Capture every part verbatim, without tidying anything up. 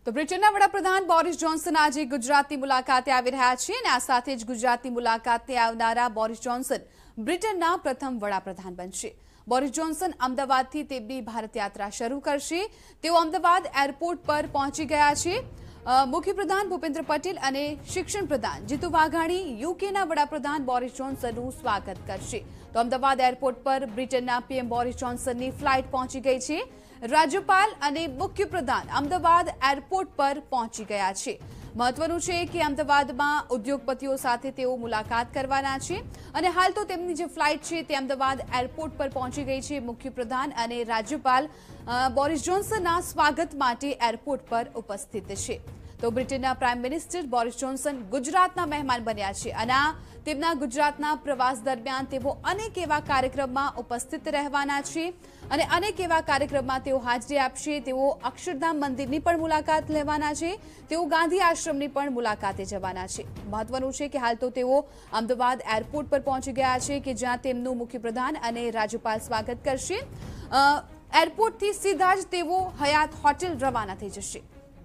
તો બ્રિટનના વડાપ્રધાન બોરિસ જોન્સન આજે ગુજરાતની મુલાકાતે આવી રહ્યા છે અને આ સાથે જ ગુજરાતની મુલાકાતે આવનારા બોરિસ જોન્સન બ્રિટનના પ્રથમ વડાપ્રધાન બનશે। બોરિસ જોન્સન અમદાવાદથી તેમની ભારત યાત્રા શરૂ કરશે। તેઓ અમદાવાદ એરપોર્ટ પર પહોંચી ગયા છે। મુખ્યપ્રધાન ભૂપેન્દ્ર પટેલ અને શિક્ષણ પ્રધાન જીતુ વાઘાણી યુકેના વડાપ્રધાન બોરિસ જોન્સનનું સ્વાગત કરશે। તો અમદાવાદ એરપોર્ટ પર બ્રિટનના પીએમ બોરિસ જોન્સનની ફ્લાઇટ પહોંચી ગઈ છે। રાજ્યપાલ અને મુખ્યપ્રધાન અમદાવાદ એરપોર્ટ પર પહોંચી ગયા છે। મહત્વનું છે કે અમદાવાદમાં ઉદ્યોગપતિઓ સાથે તેઓ મુલાકાત કરવાના છે અને હાલ તો તેમની જે ફ્લાઇટ છે તે અમદાવાદ એરપોર્ટ પર પહોંચી ગઈ છે। મુખ્યપ્રધાન અને રાજ્યપાલ બોરિસ જોન્સનના સ્વાગત માટે એરપોર્ટ પર ઉપસ્થિત છે। તો બ્રિટનના પ્રાઇમ મિનિસ્ટર બોરિસ જોન્સન ગુજરાતના મહેમાન બન્યા છે અને આ તેમના ગુજરાતના પ્રવાસ દરમિયાન તેઓ અનેક એવા કાર્યક્રમમાં ઉપસ્થિત રહેવાના છે અને અનેક એવા કાર્યક્રમમાં તેઓ હાજરી આપશે। તેઓ અક્ષરધામ મંદિરની પણ મુલાકાત લેવાના છે। તેઓ ગાંધી આશ્રમની પણ મુલાકાતે જવાના છે। મહત્વનું છે કે હાલ તો તેઓ અમદાવાદ એરપોર્ટ પર પહોંચી ગયા છે કે જ્યાં તેમનું મુખ્યપ્રધાન અને રાજ્યપાલ સ્વાગત કરશે। એરપોર્ટથી સીધા જ તેઓ હયાત હોટેલ રવાના થઈ જશે।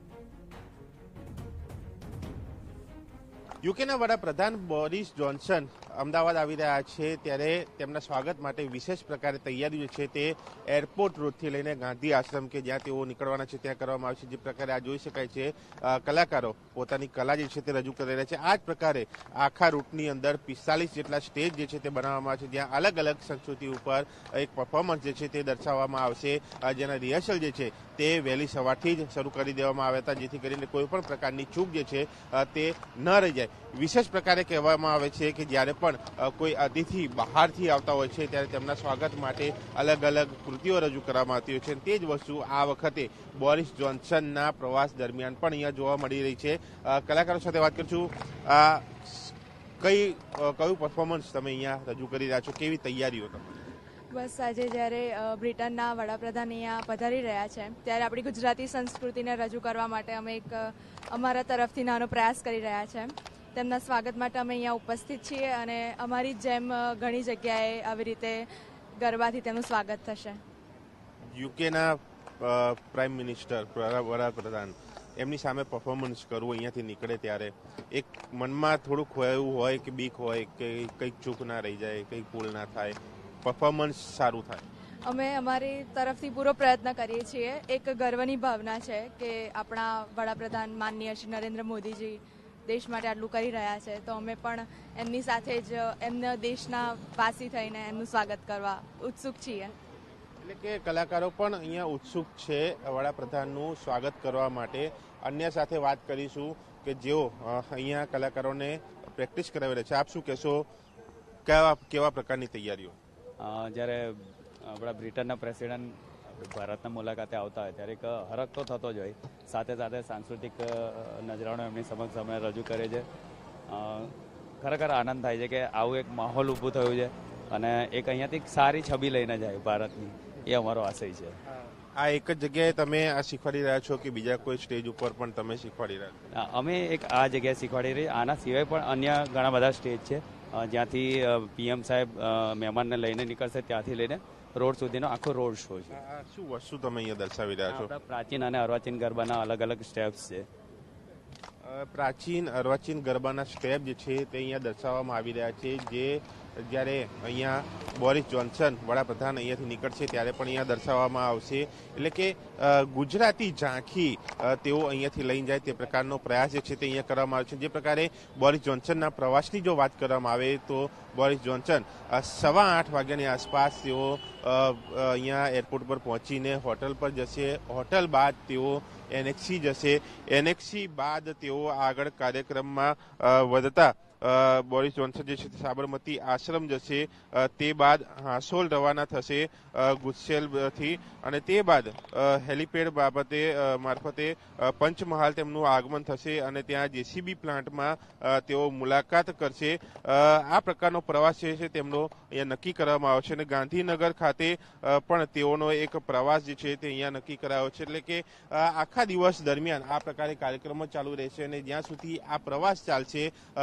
યુકેના વડાપ્રધાન બોરિસ જોન્સન અમદાવાદ આવી રહ્યા છે ત્યારે તેમના સ્વાગત માટે વિશેષ પ્રકારે તૈયારીઓ છે તે એરપોર્ટ રોડથી લઈને ગાંધી આશ્રમ કે જ્યાં તેઓ નીકળવાના છે ત્યાં કરવામાં આવશે। જે પ્રકારે આ જોઈ શકાય છે કલાકારો પોતાની કલા જે છે તે રજૂ કરી રહ્યા છે। આ જ પ્રકારે આખા રૂટની અંદર પિસ્તાલીસ જેટલા સ્ટેજ જે છે તે બનાવવામાં આવશે જ્યાં અલગ અલગ સંસ્કૃતિ ઉપર એક પરફોર્મન્સ જે છે તે દર્શાવવામાં આવશે। જેના રિહર્સલ જે છે તે વહેલી સવારથી જ શરૂ કરી દેવામાં આવ્યા હતા જેથી કરીને કોઈ પણ પ્રકારની ચૂક જે છે તે ન રહી જાય। વિશેષ પ્રકારે કહેવામાં આવે છે કે જ્યારે પણ કોઈ અતિથિ બહારથી આવતા હોય છે ત્યારે તેમના સ્વાગત માટે અલગ અલગ કૃતિઓ રજૂ કરવામાં આવતી હોય છે। તે જ વસ્તુ આ વખતે બોરિસ જોન્સનના પ્રવાસ દરમિયાન પણ અહીંયા જોવા મળી રહી છે। કલાકારો સાથે વાત કરશું। કઈ કયું પરફોર્મન્સ તમે અહીંયા રજૂ કરી રહ્યા છો, કેવી તૈયારીઓ તમારી? બસ આજે જ્યારે બ્રિટનના વડાપ્રધાન અહીંયા પધારી રહ્યા છે ત્યારે આપણી ગુજરાતી સંસ્કૃતિને રજૂ કરવા માટે અમે એક અમારા તરફથી નાનો પ્રયાસ કરી રહ્યા છે। તેમના સ્વાગત માટે અમે અહીંયા ઉપસ્થિત છીએ અને અમારી જેમ ઘણી જગ્યાએ આવી રીતે ગરબાથી તેમનું સ્વાગત થશે। યુકેના પ્રાઇમ મિનિસ્ટર વડાપ્રધાન એમની સામે પરફોર્મન્સ કરવું અહીંયાથી નીકળે ત્યારે એક મનમાં થોડુંક એવું હોય કે બીક હોય કે કંઈક ચૂક ના રહી જાય, કંઈક ભૂલ ના થાય, પરફોર્મન્સ સારું થાય। અમે અમારી તરફથી પૂરો પ્રયત્ન કરીએ છીએ। એક ગર્વની ભાવના છે કે આપણા વડાપ્રધાન માનનીય શ્રી નરેન્દ્ર મોદીજી દેશ માટે આટલું કરી રહ્યા છે તો અમે પણ એમની સાથે જ એમના દેશના વાસી થઈને એમનું સ્વાગત કરવા ઉત્સુક છીએ। એટલે કે કલાકારો પણ અહીંયા ઉત્સુક છે વડાપ્રધાનનું સ્વાગત કરવા માટે। અન્ય સાથે વાત કરીશું કે જેઓ અહીંયા કલાકારોને પ્રેક્ટિસ કરાવી રહ્યા છે। આપ શું કહેશો, કેવા કેવા પ્રકારની તૈયારીઓ? જ્યારે આપણા બ્રિટનના પ્રેસિડન્ટ ભારતના મુલાકાતે આવતા હોય ત્યારે એક હરખ તો થતો જ હોય, સાથે સાથે સાંસ્કૃતિક નજરાણો એમની સમક્ષ અમે રજૂ કરે છે। ખરેખર આનંદ થાય છે કે આવું એક માહોલ ઊભું થયું છે અને એક અહીંયાથી સારી છબી લઈને જાય ભારતની, એ અમારો આશય છે। આ એક જ જગ્યાએ તમે આ શીખવાડી રહ્યા છો કે બીજા કોઈ સ્ટેજ ઉપર પણ તમે શીખવાડી રહ્યા છો? અમે એક આ જગ્યાએ શીખવાડી રહી, આના સિવાય પણ અન્ય ઘણા બધા સ્ટેજ છે જ્યાંથી પીએમ સાહેબ મહેમાનને લઈને નીકળશે, ત્યાંથી લઈને રોડ સુધીનો આખો રોડ શો છે। શું વસ્તુ તમે અહીંયા દર્શાવી રહ્યા છો? પ્રાચીન અને અર્વાચીન ગરબાના અલગ અલગ સ્ટેપ્સ છે। પ્રાચીન અર્વાચીન ગરબાના સ્ટેપ જે છે તે અહીંયા દર્શાવવામાં આવી રહ્યા છે જે જ્યારે અહીંયા બોરિસ જોન્સન વડાપ્રધાન અહીંયાથી નીકળશે ત્યારે પણ અહીંયા દર્શાવવામાં આવશે। એટલે કે ગુજરાતી ઝાંખી તેઓ અહીંયાથી લઈને જાય તે પ્રકારનો પ્રયાસ જે છે તે અહીંયા કરવામાં આવે છે। જે પ્રકારે બોરિસ જોન્સનના પ્રવાસની જો વાત કરવામાં આવે તો બોરિસ જોન્સન સવા આઠ વાગ્યાની આસપાસ તેઓ અહીંયા એરપોર્ટ પર પહોંચીને હોટલ પર જશે। હોટલ બાદ તેઓ એનેક્સી જશે। એનેક્સી બાદ તેઓ આગળ કાર્યક્રમમાં વધતા બોરિસ જોન્સન જે છે સાબરમતી આશ્રમ જશે, તે બાદ હાંસોલ રવાના થશે ગુજસેલથી અને તે બાદ હેલિપેડ બાબતે મારફતે પંચમહાલ તેમનું આગમન થશે અને ત્યાં જેસીબી પ્લાન્ટમાં તેઓ મુલાકાત કરશે। આ પ્રકારનો પ્રવાસ જે છે તેમનો અહીંયા નક્કી કરવામાં આવ્યો છે અને ગાંધીનગર ખાતે પણ તેઓનો એક પ્રવાસ જે છે તે અહીંયા નક્કી કરાયો છે। એટલે કે આખા દિવસ દરમિયાન આ પ્રકારે કાર્યક્રમો ચાલુ રહેશે અને જ્યાં સુધી આ પ્રવાસ ચાલશે અહીંયા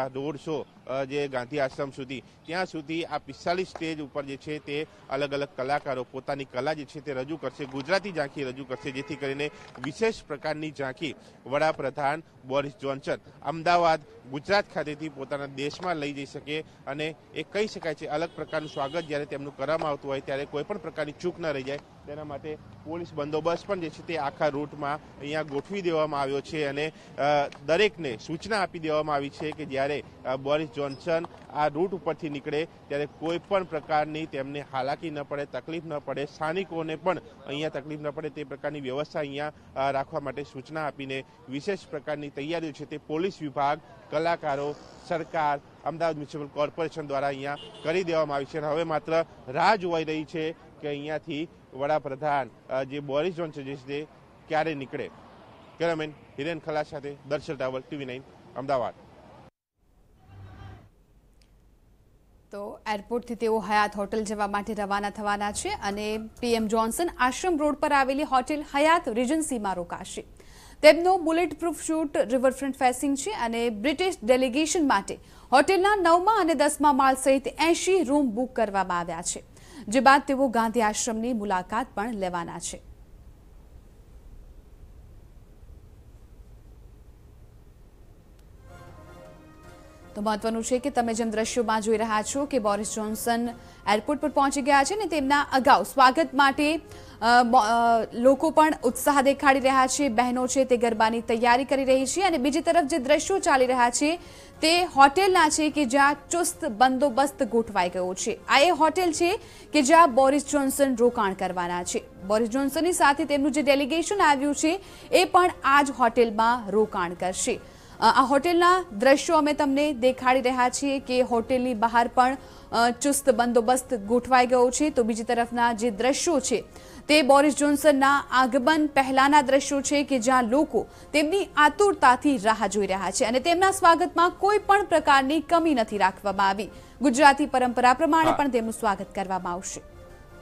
યાત્રા રોડ શો જે ગાંધી આશ્રમ સુધી ત્યાં સુધી આ પિસ્તાલીસ સ્ટેજ ઉપર જે છે તે અલગ અલગ કલાકારો પોતાની કલા જે છે તે રજૂ કરશે, ગુજરાતી ઝાંખી રજૂ કરશે, જેથી કરીને વિશેષ પ્રકારની ઝાંખી વડાપ્રધાન બોરિસ જોન્સન અમદાવાદ ગુજરાત ખાતેથી પોતાના દેશમાં લઈ જઈ શકે અને એ કહી શકાય છે અલગ પ્રકારનું સ્વાગત જ્યારે તેમનું કરવામાં આવતું હોય ત્યારે કોઈ પણ પ્રકારની ચૂક ન રહી જાય તેના માટે પોલીસ બંદોબસ્ત પણ જે છે તે આખા રૂટમાં અહીંયા ગોઠવી દેવામાં આવ્યો છે અને દરેકને સૂચના આપી દેવામાં આવી છે કે જ્યારે બોરિસ જોન્સન આ રૂટ ઉપરથી નીકળે ત્યારે કોઈ પણ પ્રકારની તેમને હાલાકી ન પડે, તકલીફ ન પડે, સ્થાનિકોને પણ અહીંયા તકલીફ ન પડે તે પ્રકારની વ્યવસ્થા અહીંયા રાખવા માટે સૂચના આપીને વિશેષ પ્રકારની તૈયારીઓ છે તે પોલીસ વિભાગ, કલાકારો, સરકાર, અમદાવાદ મ્યુનિસિપલ કોર્પોરેશન દ્વારા અહીંયા કરી દેવામાં આવી છે અને હવે માત્ર રાહ જોવાઈ રહી છે કે અહીંયાથી વડાપ્રધાન જે બોરિસ જોન્સન જે છે તે ક્યારે નીકળે। કેમેરામેન હિરેન ખલા સાથે દર્શન ટાવર, ટીવી નાઇન, અમદાવાદ। તો એરપોર્ટથી તેઓ હયાત હોટલ જવા માટે રવાના થવાના છે અને પીએમ જોન્સન આશ્રમ રોડ પર આવેલી હોટેલ હયાત રિજન્સીમાં રોકાશે। તેમનો bullet proof suite riverfront facing છે અને બ્રિટિશ ડેલિગેશન માટે હોટેલના નવમા અને દસમા માળ સહિત એંશી રૂમ બુક કરવામાં આવ્યા છે, જે બાદ તેઓ ગાંધી આશ્રમની મુલાકાત પણ લેવાના છે। તો મહત્વનું છે કે તમે જેમ દ્રશ્યોમાં જોઈ રહ્યા છો કે બોરિસ જોન્સન એરપોર્ટ પર પહોંચી ગયા છે અને તેમના અગાઉ સ્વાગત માટે લોકો પણ ઉત્સાહ દેખાડી રહ્યા છે, બહેનો છે તે ગરબાની તૈયારી કરી રહી છે અને બીજી તરફ જે દ્રશ્યો ચાલી રહ્યા છે તે હોટેલના છે કે જ્યાં ચુસ્ત બંદોબસ્ત ગોઠવાઈ ગયો છે। આ એ હોટેલ છે કે જ્યાં બોરિસ જોન્સન રોકાણ કરવાના છે। બોરિસ જોન્સનની સાથે તેમનું જે ડેલિગેશન આવ્યું છે એ પણ આ જ હોટેલમાં રોકાણ કરશે। આ હોટેલના દ્રશ્યો અમે તમને દેખાડી રહ્યા છીએ કે હોટેલની બહાર પણ ચુસ્ત બંદોબસ્ત ગોઠવાઈ ગયો છે। તો બીજી તરફના જે દ્રશ્યો છે તે બોરિસ જોન્સનના આગમન પહેલાના દ્રશ્યો છે કે જ્યાં લોકો તેમની આતુરતાથી રાહ જોઈ રહ્યા છે અને તેમના સ્વાગતમાં કોઈ પણ પ્રકારની કમી નથી રાખવામાં આવી। ગુજરાતી પરંપરા પ્રમાણે પણ તેમનું સ્વાગત કરવામાં આવશે।